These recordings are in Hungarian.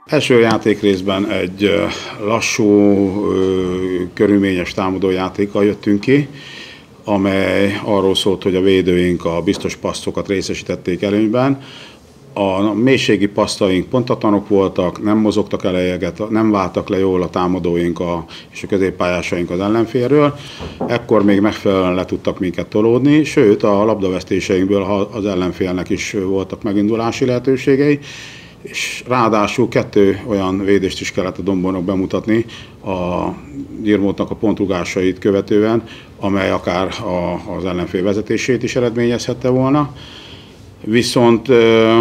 Első játékrészben egy lassú, körülményes támadójátékkal jöttünk ki, amely arról szólt, hogy a védőink a biztos passzokat részesítették előnyben. A mélységi passztaink pontatlanok voltak, nem mozogtak eleget, nem váltak le jól a támadóink és a középpályásaink az ellenfélről. Ekkor még megfelelően le tudtak minket tolódni, sőt a labdavesztéseinkből az ellenfélnek is voltak megindulási lehetőségei. És ráadásul 2 olyan védést is kellett a Dombornak bemutatni a Gyirmótnak a pontrugásait követően, amely akár az ellenfél vezetését is eredményezhette volna. Viszont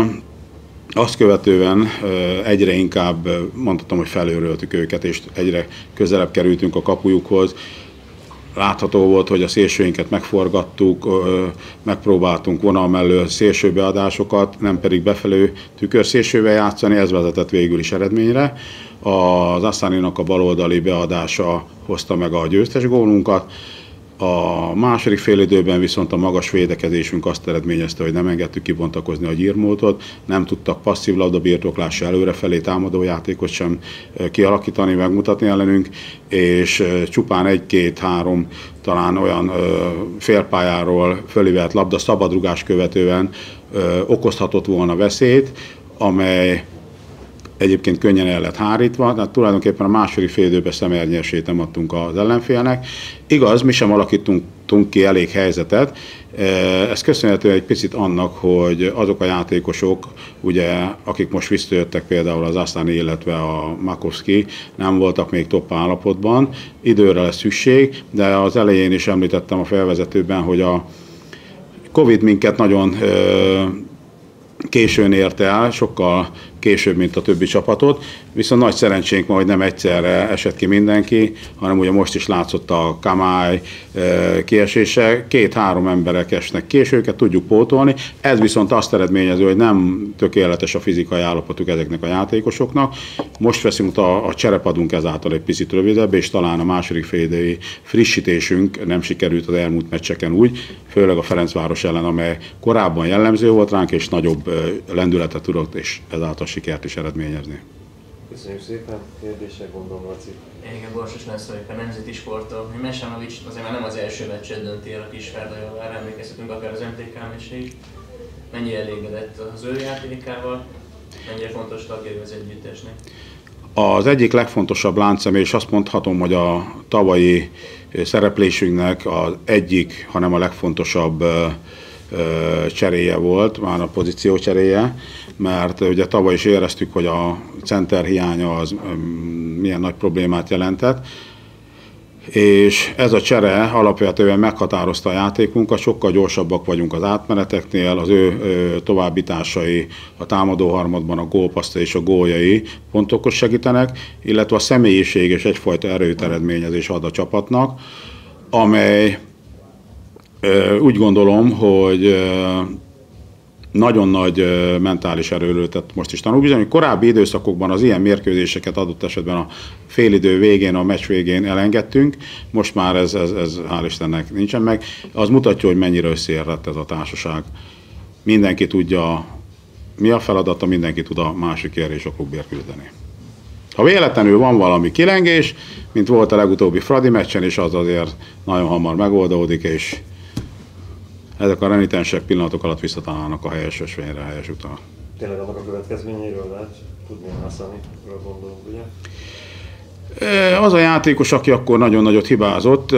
azt követően egyre inkább mondhatom, hogy felőröltük őket, és egyre közelebb kerültünk a kapujukhoz. Látható volt, hogy a szélsőinket megforgattuk, megpróbáltunk vonal mellől szélső beadásokat, nem pedig befelé tükörszélsővel játszani, ez vezetett végül is eredményre. Az Asaninak a baloldali beadása hozta meg a győztes gólunkat. A második félidőben viszont a magas védekezésünk azt eredményezte, hogy nem engedtük kibontakozni a Gyirmótot, nem tudtak passzív labdabirtoklással előrefelé támadójátékot sem kialakítani, megmutatni ellenünk, és csupán 1-2-3 talán olyan félpályáról fölivelt labda szabadrugás követően okozhatott volna veszélyt, amely egyébként könnyen el lett hárítva, tehát tulajdonképpen a második félidőben szemernyes esélyt nem adtunk az ellenfélnek. Igaz, mi sem alakítunk ki elég helyzetet, ez köszönhető egy picit annak, hogy azok a játékosok, ugye, akik most visszajöttek, például az Asani, illetve a Makovszki, nem voltak még top állapotban, időre lesz szükség, de az elején is említettem a felvezetőben, hogy a Covid minket nagyon későn érte el, sokkal később, mint a többi csapatot, viszont nagy szerencsénk ma, hogy nem egyszerre esett ki mindenki, hanem ugye most is látszott a Kamály kiesése, 2-3 emberek esnek ki, és őket tudjuk pótolni. Ez viszont azt eredményező, hogy nem tökéletes a fizikai állapotuk ezeknek a játékosoknak. Most veszünk a cserepadunk ezáltal egy picit rövidebb, és talán a második félidői frissítésünk nem sikerült az elmúlt meccseken úgy, főleg a Ferencváros ellen, amely korábban jellemző volt ránk, és nagyobb lendületet tudott, és ezáltal sikert is eredményezni. Köszönjük szépen, kérdések, gondolom, Laci. Igen, Borsos László, a Nemzeti Sporttól. Mesanovics azért már nem az első meccset dönti el a Kisvárdajóval, emlékezhetünk akár az MTK meccsig. Mennyire elégedett az ő játékával, mennyire fontos tagjai az együttesnek? Az egyik legfontosabb láncszem, és azt mondhatom, hogy a tavalyi szereplésünknek az egyik, hanem a legfontosabb cseréje volt, már a pozíció cseréje, mert ugye tavaly is éreztük, hogy a center hiánya az milyen nagy problémát jelentett, és ez a csere alapvetően meghatározta a játékunkat, sokkal gyorsabbak vagyunk az átmeneteknél, az ő továbbításai a támadó harmadban, a gólpasszai és a góljai pontokhoz segítenek, illetve a személyiség és egyfajta erőt eredményezés ad a csapatnak, amely úgy gondolom, hogy nagyon nagy mentális erőről tett most is tanulbizony, hogy korábbi időszakokban az ilyen mérkőzéseket adott esetben a félidő végén, a meccs végén elengedtünk, most már ez hál' Istennek nincsen meg. Az mutatja, hogy mennyire összeérett ez a társaság. Mindenki tudja, mi a feladata, mindenki tud a másikért és a klubért küldeni. Ha véletlenül van valami kilengés, mint volt a legutóbbi Fradi meccsen, és az azért nagyon hamar megoldódik, és ezek a renitensek pillanatok alatt visszatalálnak a helyes ösvényre, a helyes útra. Tényleg annak a következményéről lehet tudni, Asaniról gondolunk, ugye? Az a játékos, aki akkor nagyon nagyot hibázott,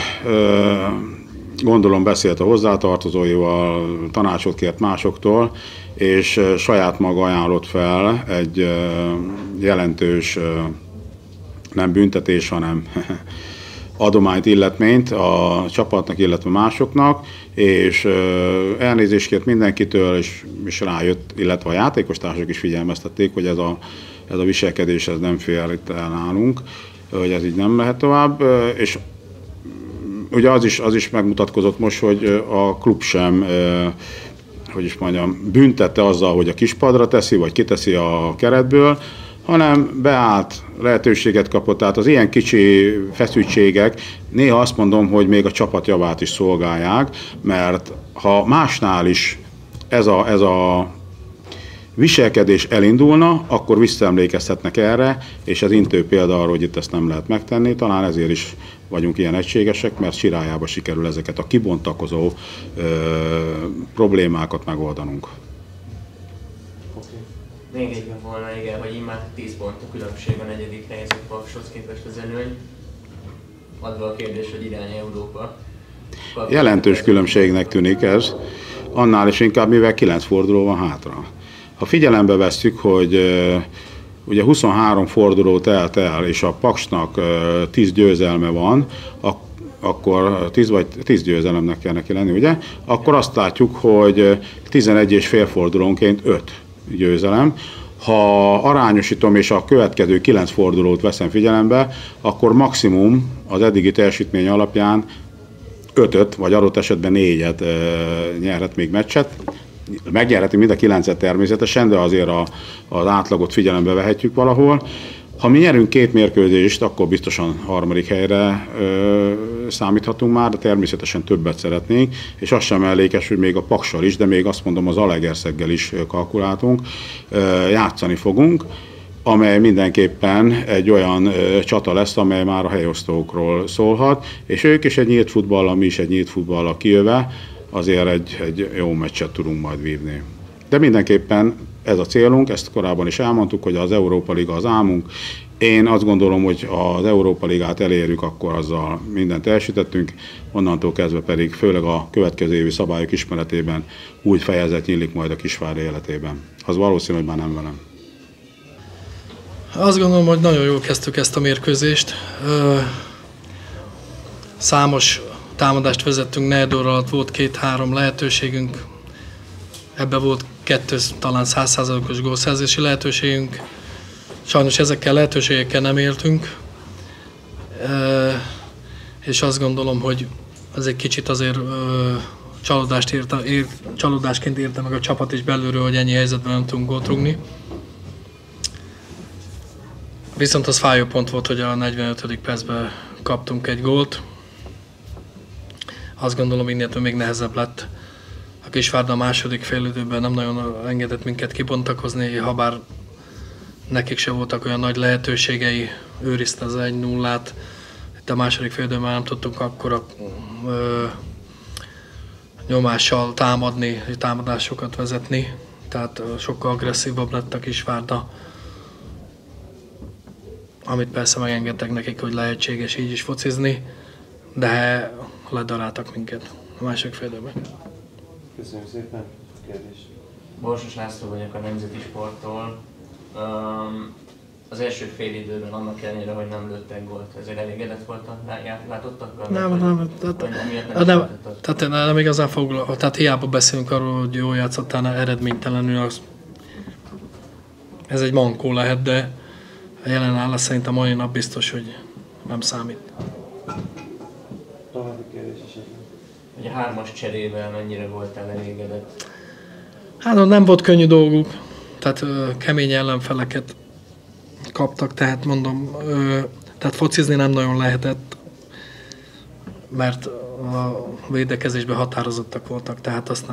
gondolom beszélt a hozzátartozóival, tanácsot kért másoktól, és saját maga ajánlott fel egy jelentős, nem büntetés, hanem adományt, illetményt a csapatnak, illetve másoknak, és elnézést kért mindenkitől, és rájött, illetve a játékostársak is figyelmeztették, hogy ez a viselkedés ez nem fér itt el nálunk, hogy ez így nem mehet tovább, és ugye az is megmutatkozott most, hogy a klub sem, hogy is mondjam, büntette azzal, hogy a kispadra teszi, vagy kiteszi a keretből, hanem beállt, lehetőséget kapott. Tehát az ilyen kicsi feszültségek néha azt mondom, hogy még a csapat javát is szolgálják, mert ha másnál is ez a viselkedés elindulna, akkor visszaemlékeztetnek erre, és ez intő példa arra, hogy itt ezt nem lehet megtenni. Talán ezért is vagyunk ilyen egységesek, mert Sirályába sikerül ezeket a kibontakozó problémákat megoldanunk. Még egy volna, igen, hogy immár 10 pont a különbség a negyedik helyzet Pakshoz képest az előny. Adva a kérdés, hogy irány Európa. Jelentős különbségnek tűnik ez, annál is inkább, mivel 9 forduló van hátra. Ha figyelembe vesszük, hogy ugye 23 forduló telt el, és a Paksnak 10 győzelme van, akkor 10 győzelemnek kell neki lenni, ugye? Akkor azt látjuk, hogy 11 és fél fordulónként 5 győzelem. Ha arányosítom és a következő 9 fordulót veszem figyelembe, akkor maximum az eddigi teljesítmény alapján 5-öt, vagy adott esetben 4-et nyerhet még meccset. Megnyerheti mind a 9-et természetesen, de azért az átlagot figyelembe vehetjük valahol. Ha mi nyerünk 2 mérkőzést, akkor biztosan harmadik helyre számíthatunk már, de természetesen többet szeretnénk, és az sem mellékes, hogy még a Paksal is, de még azt mondom az Zalaegerszeggel is kalkuláltunk, játszani fogunk, amely mindenképpen egy olyan csata lesz, amely már a helyosztókról szólhat, és ők is egy nyílt futballal, mi is egy nyílt futballal kijöve, azért egy jó meccset tudunk majd vívni. De mindenképpen ez a célunk, ezt korábban is elmondtuk, hogy az Európa Liga az álmunk. Én azt gondolom, hogy az Európa Ligát elérjük, akkor azzal mindent teljesítettünk, onnantól kezdve pedig főleg a következő évi szabályok ismeretében új fejezet nyílik majd a Kisvárda életében. Az valószínű, hogy már nem velem. Azt gondolom, hogy nagyon jól kezdtük ezt a mérkőzést. Számos támadást vezettünk, negyed óra alatt volt 2-3 lehetőségünk. Ebben volt 2 talán 100%-os gólszerzési lehetőségünk. Sajnos ezekkel lehetőségekkel nem éltünk. És azt gondolom, hogy ez egy kicsit azért csalódásként érte meg a csapat is belülről, hogy ennyi helyzetben nem tudunk gólt rúgni. Viszont az fájó pont volt, hogy a 45. percben kaptunk egy gólt. Azt gondolom, innentől még nehezebb lett. A Kisvárda a második félidőben nem nagyon engedett minket kibontakozni, habár nekik se voltak olyan nagy lehetőségei, őrizte az 1-0-át. Itt a második félidőben nem tudtunk akkora nyomással támadni, támadásokat vezetni, tehát sokkal agresszívabb lett a Kisvárda. Amit persze megengedtek nekik, hogy lehetséges így is focizni, de ledaráltak minket a második félidőben. Köszönöm szépen. Kérdés. Borsos László vagyok a Nemzeti Sporttól. Az első fél időben annak ellenére, hogy nem lőttek gólt, ezért elégedett volt a látottakkal? Nem igazán foglalkozom. Tehát hiába beszélünk arról, hogy jól játszottál eredménytelenül, ez egy mankó lehet, de a jelen állás szerint a mai nap biztos, hogy nem számít. További kérdés esetleg. Hogy a 3-as cserével mennyire voltál elégedett? Hát nem volt könnyű dolguk, tehát kemény ellenfeleket kaptak, tehát mondom, tehát focizni nem nagyon lehetett, mert a védekezésben határozottak voltak, tehát azt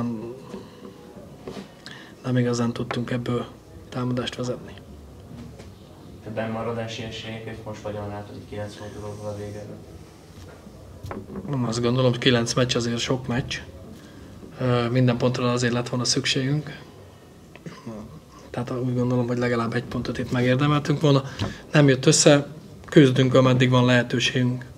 nem igazán tudtunk ebből támadást vezetni. Te bennmaradási esélyeket most hogyan látod, hogy 9 fordulóval a végére? Azt gondolom, hogy 9 meccs azért sok meccs. Minden pontra azért lett volna szükségünk. Tehát úgy gondolom, hogy legalább 1 pontot itt megérdemeltünk volna. Nem jött össze, küzdünk, ameddig van lehetőségünk.